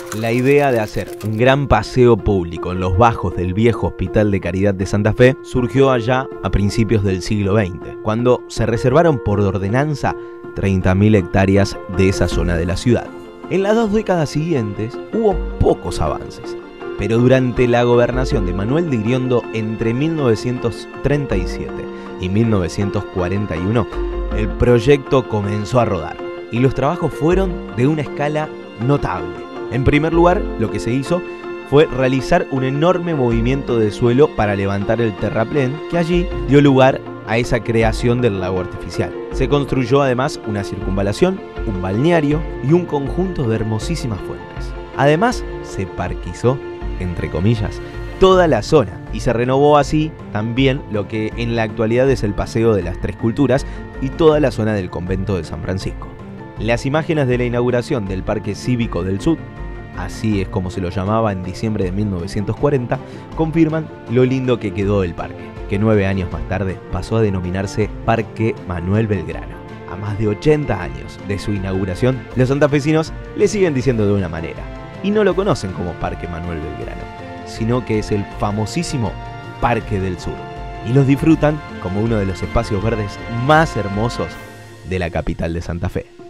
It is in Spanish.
La idea de hacer un gran paseo público en los bajos del viejo Hospital de Caridad de Santa Fe surgió allá a principios del siglo XX, cuando se reservaron por ordenanza 30.000 hectáreas de esa zona de la ciudad. En las 2 décadas siguientes hubo pocos avances, pero durante la gobernación de Manuel de Iriondo entre 1937 y 1941, el proyecto comenzó a rodar y los trabajos fueron de una escala notable. En primer lugar, lo que se hizo fue realizar un enorme movimiento de suelo para levantar el terraplén, que allí dio lugar a esa creación del lago artificial. Se construyó además una circunvalación, un balneario y un conjunto de hermosísimas fuentes. Además, se parquizó, entre comillas, toda la zona y se renovó así también lo que en la actualidad es el Paseo de las Tres Culturas y toda la zona del convento de San Francisco. Las imágenes de la inauguración del Parque Cívico del Sud, así es como se lo llamaba en diciembre de 1940, confirman lo lindo que quedó del parque, que 9 años más tarde pasó a denominarse Parque Manuel Belgrano. A más de 80 años de su inauguración, los santafesinos le siguen diciendo de una manera, y no lo conocen como Parque Manuel Belgrano, sino que es el famosísimo Parque del Sur, y los disfrutan como uno de los espacios verdes más hermosos de la capital de Santa Fe.